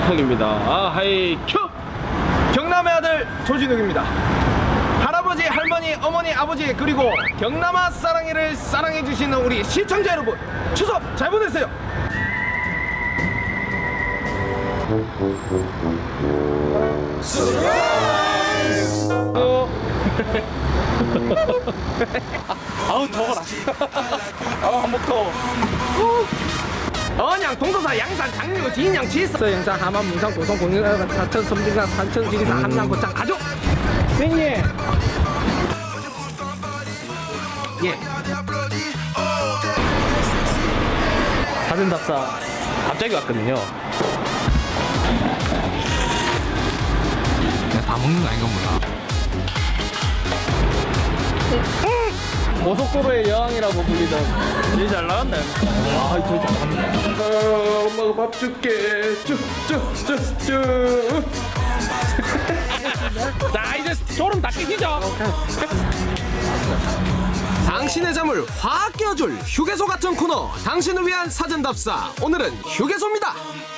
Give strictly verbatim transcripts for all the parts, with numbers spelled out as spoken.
콩입니다. 아, 하이 큐! 경남의 아들 조진욱입니다. 할아버지, 할머니, 어머니, 아버지, 그리고 경남아 사랑이를 사랑해주시는 우리 시청자 여러분, 추석 잘 보내세요. 아우 더워라. 아우 한복 더워. 언양, 동도사, 양산, 장리구, 진양, 지서, 영산, 하만, 문상, 고성, 공릉, 사천, 섬진강, 산천, 지리산, 함양, 고창, 가족. 선생님. 예. 사전답사 갑자기 왔거든요. 다 먹는 거 아닌가 몰라. 고속도로의 여왕이라고 불리던 제일 잘 나간다. 아, 저 잘합니다. 아, 엄마가 밥 줄게. 쭉쭉쭉쭉. 자, 이제 졸음 다 깨시죠. 당신의 잠을 확 깨워줄 휴게소 같은 코너, 당신을 위한 사전답사. 오늘은 휴게소입니다.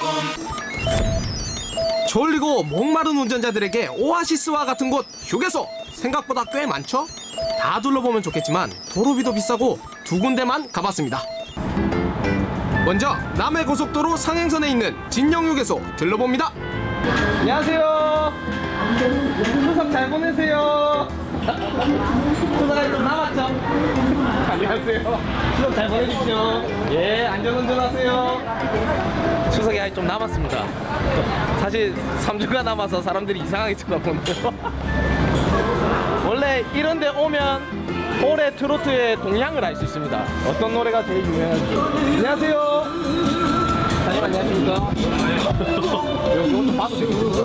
졸리고 목마른 운전자들에게 오아시스와 같은 곳 휴게소, 생각보다 꽤 많죠? 다 둘러보면 좋겠지만 도로비도 비싸고 두 군데만 가봤습니다. 먼저 남해고속도로 상행선에 있는 진영휴게소 들러봅니다. 안녕하세요. 추석 잘 보내세요. 추석이 좀 남았죠? 안녕하세요. 추석 잘 보내십시오. 예, 안전운전하세요. 추석이 아직 좀 남았습니다. 사실 삼 주가 남아서 사람들이 이상하게 쳐다보네요. 원래 이런 데 오면 올해 트로트의 동향을 알 수 있습니다. 어떤 노래가 제일 유명한지. 안녕하세요. 사장님 안녕하십니까? 이거 좀 봐도 되겠어요?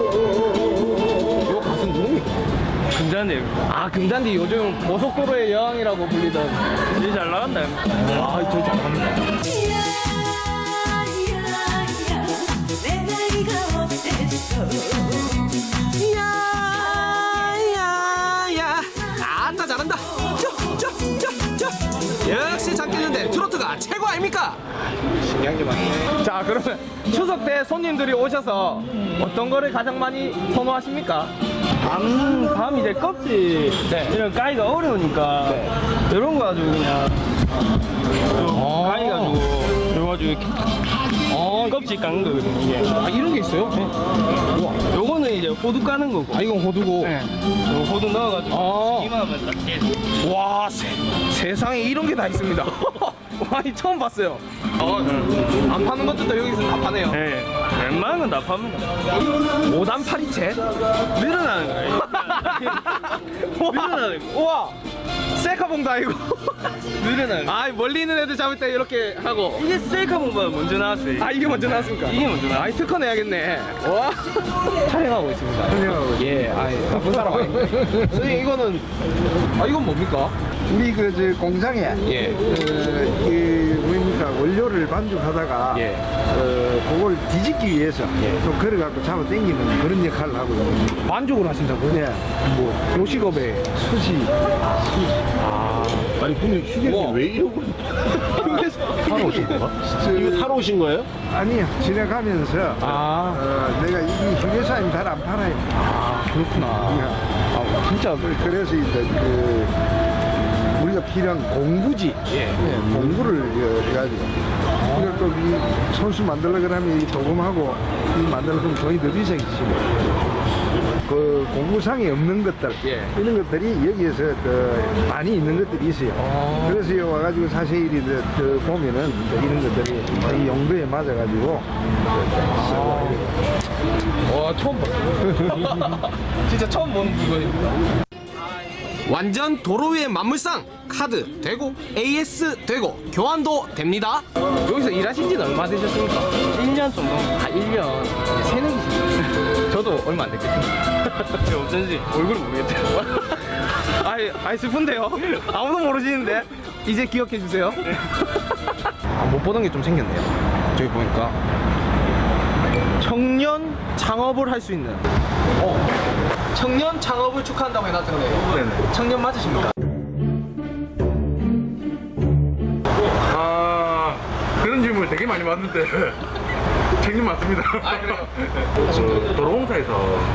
이거 가수 누굽니까? 금잔디. 아, 금잔디 요즘 고속도로의 여왕이라고 불리던 제일 잘 나간다. 아, 저 잘합니다. 아따 잘한다. 쩌쩌쩌쩌. 역시 장기는데 트로트가 최고 아닙니까? 신기한 게 많네. 자, 그러면 추석 때 손님들이 오셔서 어떤 거를 가장 많이 선호하십니까? 밤, 밤 이제 껍질 네. 이런 까기가 어려우니까 네. 이런 거 가지고 그냥 좀 까기가지고 이래가지고 이렇게 어, 껍질 까는 거거든요. 이게. 아, 이런 게 있어요? 네. 우와. 요거는 이제 호두 까는 거고. 아, 이건 호두고. 네. 요 호두 넣어가지고 아. 이만하면 딱 깨. 와, 세, 세상에 이런 게 다 있습니다. 와, 이 처음 봤어요. 어, 음. 안 파는 것들도 여기서 다 파네요. 네. 웬만한 건 다 팝니다. 오단파리채? 늘어나는 거예요. 늘어나는 거. 우와, 셀카봉도 아니고. 늘어나는 거. 아, 멀리 있는 애들 잡을 때 이렇게 하고. 이게 셀카봉보다 먼저 나왔어요. 아, 이게 먼저 나왔습니까? 이게 먼저 나왔어요. 아이, 특허 내야겠네. 와. 촬영하고 있습니다. 촬영하고. 예, 아이, 나쁜 사람 아닙니다. 선생님, 이거는, 아, 이건 뭡니까? 우리 그 저 공장에 예. 어, 이 뭡니까 원료를 반죽하다가 예. 어, 그걸 뒤집기 위해서 예. 좀 걸어갖고 잡아 당기는 그런 역할을 하고 있는. 만족을 하신다고요? 네. 뭐, 요식업에. 수시. 아. 아니 근데 휴게소 왜 이러고 휴게소 사러 오신 거야? 저, 이거 사러 오신 거예요? 아니요. 지나가면서 아. 어, 내가 이 휴게소 아니면 잘 안 팔아요. 아, 그렇구나. 아, 진짜. 그래서 이제 그 우리가 필요한 공구지, 예. 예, 공구를 해가지고 이걸 또 이 손수 만들려고 하면 이 도금하고 이 만들려면 돈이 더 비싸겠지. 그 공구상에 없는 것들, 예. 이런 것들이 여기에서 그 많이 있는 것들이 있어요. 아. 그래서 여기 와가지고 자세히 그 보면은 이런 것들이 이 용도에 맞아가지고 아. 와, 처음 봤어요. 진짜 처음 보는 물건입니다. 완전 도로 위의 만물상. 카드 되고 에이에스 되고 교환도 됩니다. 여기서 일하신 지는 얼마 되셨습니까? 일 년 정도. 아, 일 년. 새내기시죠? 저도 얼마 안 됐겠습니다. 어쩐지 얼굴을 모르겠대요. 아이, 아이 슬픈데요? 아무도 모르시는데 이제 기억해 주세요. 아, 못 보던 게 좀 생겼네요. 저기 보니까 청년 창업을 할 수 있는, 어, 청년 창업을 축하한다고 해놨던데요. 네네. 청년 맞으십니까? 아 그런 질문을 되게 많이 받는데 책임 맞습니다. 아, 그래요? 그 도로공사에서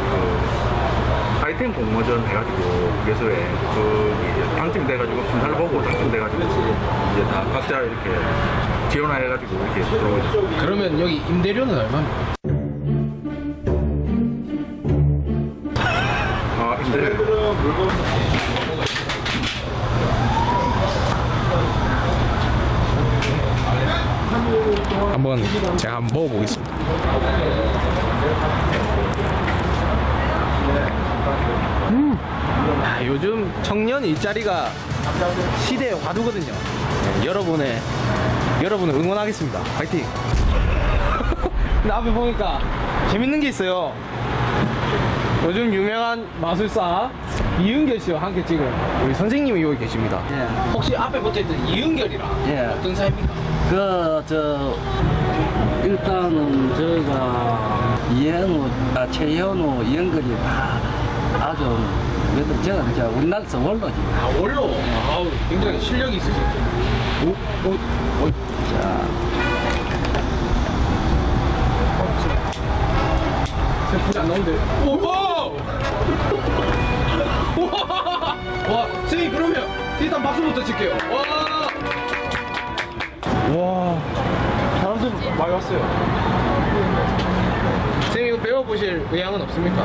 그 아이템 공모전 해가지고 예소에 그 당첨돼가지고 순살 보고 당첨돼가지고 이제 다 각자 이렇게 지원해가지고 이렇게 들어오고 있어요. 그러면 여기 임대료는 얼마입니까? 아, 근데 한번 제가 한번 먹어보겠습니다. 음, 아, 요즘 청년 일자리가 시대의 화두거든요. 네, 여러분의 여러분을 응원하겠습니다. 파이팅! 근데 앞에 보니까 재밌는 게 있어요. 요즘 유명한 마술사 이은결 씨와 함께 찍은 우리 선생님이 여기 계십니다. 예. 혹시 앞에 붙어있던 이은결이랑 예. 어떤 사이입니까? 그, 저, 일단은 저희가 이현우, 아, 최현우, 이현걸이 다 아주, 그래도 제가 이제 우리나라에서 원로지. 아, 원로? 아우, 굉장히 실력이 있으시죠? 오, 오, 오. 자, 제가 불이 안 나오는데. 오, 와! 와! 와, 선생님, 그러면 일단 박수부터 칠게요. 와! 와, 사람들 많이 왔어요. 선생님, 이거 배워보실 의향은 없습니까?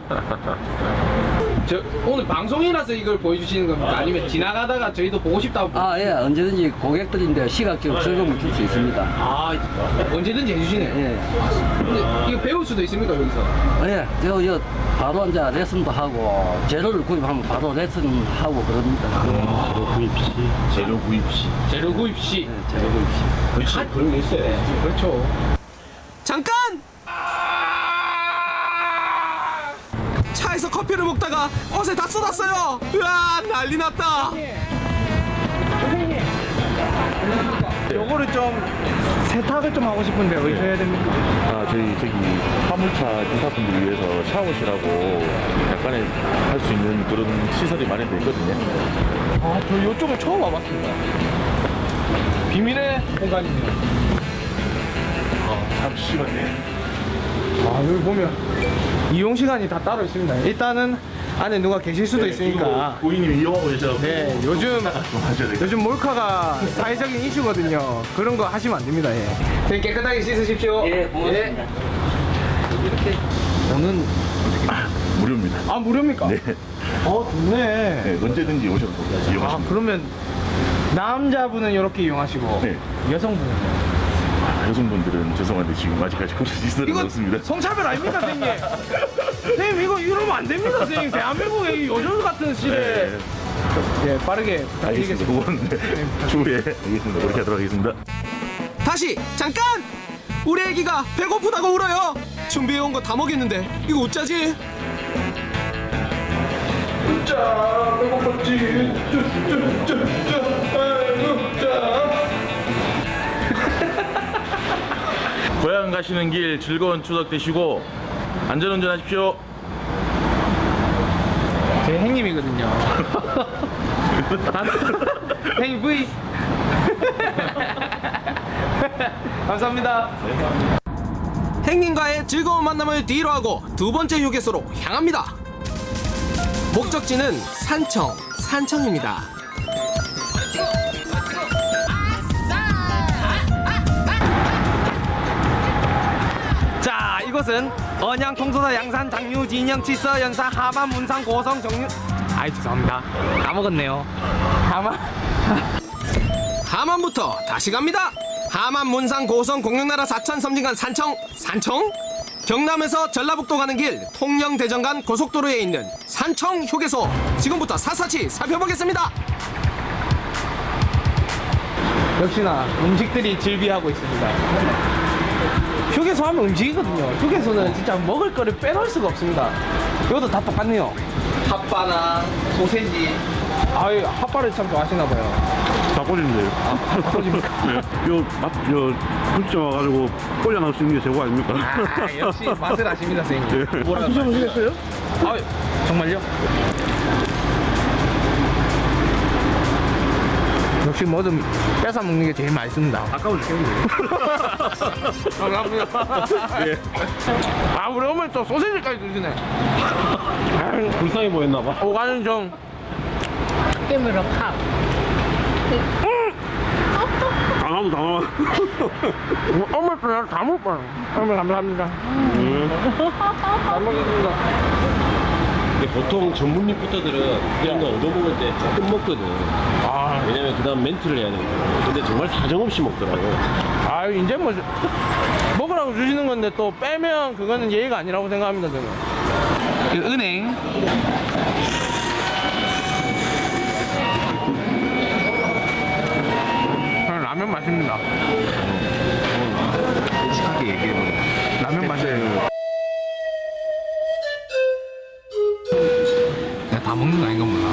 저 오늘 방송이라서 이걸 보여주시는 겁니까? 아니면 지나가다가 저희도 보고 싶다고? 아, 예, 언제든지 고객들인데 시각적으로 즐거움을 줄 수 있습니다. 아, 언제든지 해주시네요. 예. 근데 이거 배울 수도 있습니까, 여기서? 예, 저, 저, 바로 이제 레슨도 하고, 재료를 구입하면 바로 레슨하고 그럽니다. 재료 구입 시. 재료 구입 시. 재료 구입 시. 예, 재료 구입 시. 그렇지. 그런 게 있어요. 그렇죠. 잠깐! 차에서 커피를 먹다가 옷에 다 쏟았어요. 으아, 난리 났다. 선생님. 요거를 좀 세탁을 좀 하고 싶은데 어떻게 해야 됩니까? 아, 저희 저기 화물차 기사분들 위해서 샤워실하고 약간의 할 수 있는 그런 시설이 마련되어 있거든요. 아, 저 요쪽을 처음 와봤습니다. 비밀의 공간이네요. 참 심하네. 아, 여기 보면 이용 시간이 다 따로 있습니다. 일단은 안에 누가 계실 수도 있으니까. 고객님이 이용하고 계셔서 네, 요즘 좀 하셔야 되겠다. 요즘 몰카가 사회적인 이슈거든요. 그런 거 하시면 안 됩니다. 예. 선생님, 깨끗하게 씻으십시오. 예, 고맙습니다. 이렇게 오는 무료입니다. 아, 무료입니까? 네. 어, 좋네. 네, 언제든지 오셔도 아, 이용하십니다. 그러면 남자분은 이렇게 이용하시고 네. 여성분은 아, 여성분들은 죄송한데 지금 아직까지 그런 시설은 이거 없습니다. 성차별 아닙니까, 선생님? 선생님, 이거 이러면 안 됩니다, 선생님. 대한민국의 요즘 같은 시대에. 네. 예, 빠르게 알겠습니다. 부탁드리겠습니다. 그건 추후에 알겠습니다. 그렇게 하도록 하겠습니다. 다시 잠깐! 우리 애기가 배고프다고 울어요. 준비해온 거 다 먹였는데 이거 어쩌지? 자, 배고팠지. 쭈쭈쭈쭈. 아이고, 자. 고향 가시는 길 즐거운 추석 되시고 안전운전 하십시오. 제 행님이거든요. 행님 V. 감사합니다. 행님과의 즐거운 만남을 뒤로 하고 두 번째 휴게소로 향합니다. 목적지는 산청, 산청입니다. 자, 이곳은 언양, 통소사, 양산, 장유, 진영, 칠서, 연사, 하만, 문상, 고성, 정유. 아이, 죄송합니다. 다 먹었네요. 하만. 하만부터 다시 갑니다. 하만, 문상, 고성, 공룡나라, 사천, 섬진간, 산청, 산청. 경남에서 전라북도 가는 길 통영 대전 간 고속도로에 있는 산청 휴게소. 지금부터 샅샅이 살펴보겠습니다. 역시나 음식들이 즐비하고 있습니다. 휴게소 하면 음식이거든요. 휴게소는 진짜 먹을 거를 빼놓을 수가 없습니다. 이것도 다 똑같네요. 핫바나 소세지. 아유, 핫바를 참 좋아하시나 봐요. 닭꼬리인데요. 아, 닭꼬리입니까? 네. 요, 맛, 요, 굴ጭ 와가지고 꼴려 나올 수 있는 게 최고 아닙니까? 아, 역시 맛을 아십니다, 선생님. 네. 뭐라 드셔보시겠어요? 아, 정말요? 역시 뭐든 뺏어 먹는 게 제일 맛있습니다. 아까워 죽겠네. 감사합니다. 예. 아, 우리 어머니 또 소세지까지 드시네. 불쌍해 보였나봐. 오가는 좀. 당하면 당하. 어머니 또 다 먹을 뻔. 어머니 감사합니다. 잘 먹겠습니다. 근데 보통 전문 리포터들은 이런 거 얻어먹을 때 조금 먹거든. 아, 왜냐면 그 다음 멘트를 해야 되거든. 근데 정말 사정없이 먹더라고. 아, 이제 뭐 먹으라고 주시는 건데 또 빼면 그거는 예의가 아니라고 생각합니다, 저는. 그 은행. 라면 맛입니다. 솔직하게 얘기해보면 라면 맛이에요. 내가 다 먹는 거 아닌가 몰라.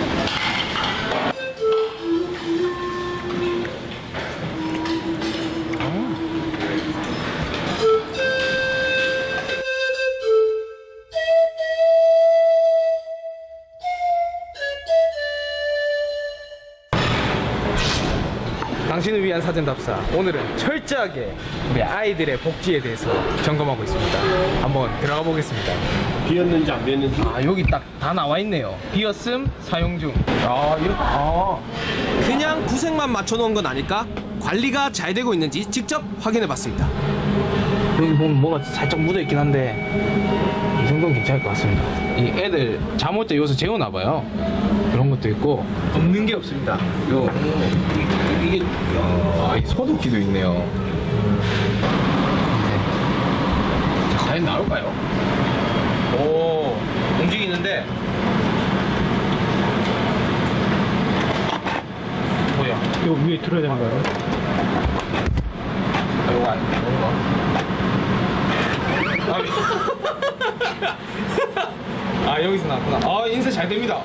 당신을 위한 사전답사. 오늘은 철저하게 우리 아이들의 복지에 대해서 점검하고 있습니다. 한번 들어가 보겠습니다. 비었는지 안 비었는지. 아, 여기 딱 다 나와 있네요. 비었음, 사용 중. 아, 이렇게. 아. 그냥 구색만 맞춰놓은 건 아닐까? 관리가 잘 되고 있는지 직접 확인해봤습니다. 여기 보면 뭐가 살짝 묻어 있긴 한데 이 정도는 괜찮을 것 같습니다. 이 애들 잠 올 때 여기서 재우나 봐요. 그런 것도 있고 없는 게 없습니다. 요 이, 이게 아, 이 소독기도 있네요. 네. 자, 과연 나올까요? 오, 움직이는데 뭐야? 이거 위에 들어야 되는 거예요? 아, 이거 아니야? 아, 아, 여기서 나왔구나. 아, 인쇄 잘 됩니다.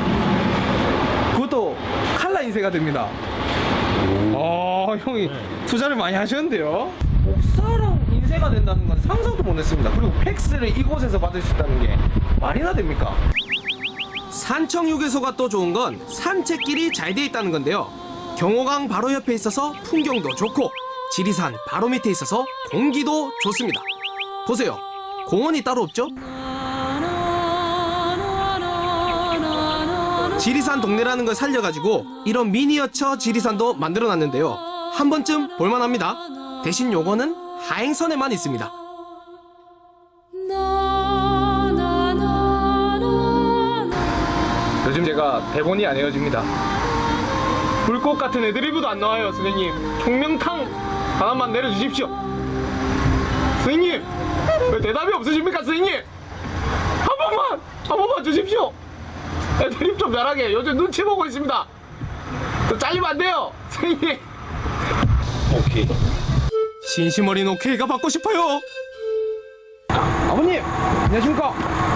그것도 칼라 인쇄가 됩니다. 아, 형이 투자를 많이 하셨는데요. 목사랑 인쇄가 된다는 건 상상도 못했습니다. 그리고 팩스를 이곳에서 받을 수 있다는 게 말이나 됩니까? 산청 휴게소가 또 좋은 건 산책길이 잘 돼 있다는 건데요. 경호강 바로 옆에 있어서 풍경도 좋고 지리산 바로 밑에 있어서 공기도 좋습니다. 보세요. 공원이 따로 없죠? 지리산 동네라는 걸 살려가지고 이런 미니어처 지리산도 만들어놨는데요. 한 번쯤 볼만합니다. 대신 요거는 하행선에만 있습니다. 요즘 제가 대본이 안 헤어집니다. 불꽃 같은 애드리브도 안 나와요, 선생님. 총명탕 하나만 내려주십시오. 선생님, 왜 대답이 없으십니까, 선생님? 한 번만, 한 번만 주십시오. 애드립 좀 잘하게. 요즘 눈치 보고 있습니다. 저 잘리면 안 돼요, 선생님. 오케이. 진심 어린 오케이가 받고 싶어요. 아버님, 안녕하십니까?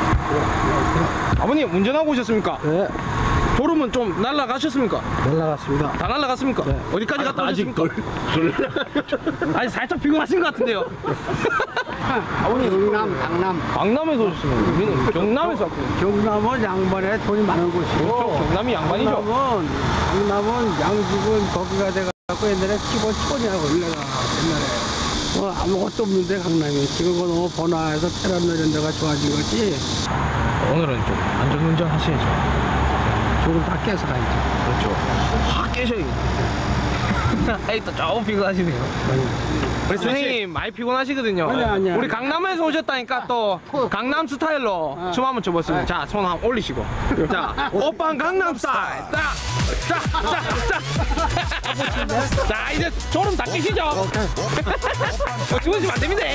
아버님, 운전하고 오셨습니까? 네, 졸음은 좀 날라가셨습니까? 연락왔습니다. 다 날라갔습니까? 네. 어디까지 갔다 아직 오셨습니까? 아니, 살짝 피곤하신 것 같은데요. 아버님, 경남, 강남. 강남에서 오셨습니다. 우리는 경남에서 왔거든요. 경남은 양반에 돈이 많은 곳이고 경남이 양반이죠. 강남은, 강남은 양주군 거기가 돼갖고 옛날에 기본촌이라고 내가 옛날에 뭐 아무것도 없는데 강남이 지금 그 너무 번화해서 테라노 이런 데가 좋아진 거지. 오늘은 좀 안전운전 하셔야죠. 조금 다 깨서 가야죠. 그렇죠. 확 깨셔야겠네. 에이, 또 조금 피곤하시네요. 우리 선생님 많이 피곤하시거든요. 아니야, 아니야. 우리 강남에서 오셨다니까 또 강남 스타일로 춤 한번 춰보겠습니다. 자, 손 한번 올리시고. 자, 오빤 강남 스타일. 자, 자, 자, 자. 자, 이제 졸음 다 끼시죠? 주무시면 안 됩니다.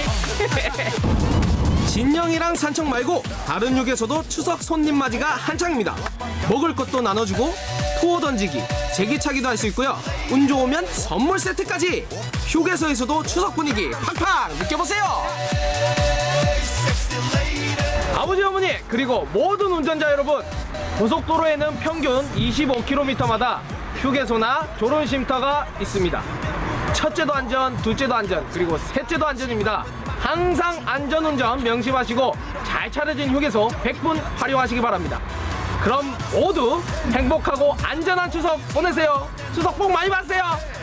진영이랑 산청 말고 다른 휴게소도 추석 손님 맞이가 한창입니다. 먹을 것도 나눠주고 투어 던지기, 제기차기도 할 수 있고요. 운 좋으면 선물 세트까지. 휴게소에서도 추석 분위기 팍팍 느껴보세요. 아버지, 어머니, 그리고 모든 운전자 여러분, 고속도로에는 평균 이십오 킬로미터마다 휴게소나 졸음쉼터가 있습니다. 첫째도 안전, 둘째도 안전, 그리고 셋째도 안전입니다. 항상 안전운전 명심하시고 잘 차려진 휴게소 백 분 활용하시기 바랍니다. 그럼 모두 행복하고 안전한 추석 보내세요. 추석 복 많이 받으세요.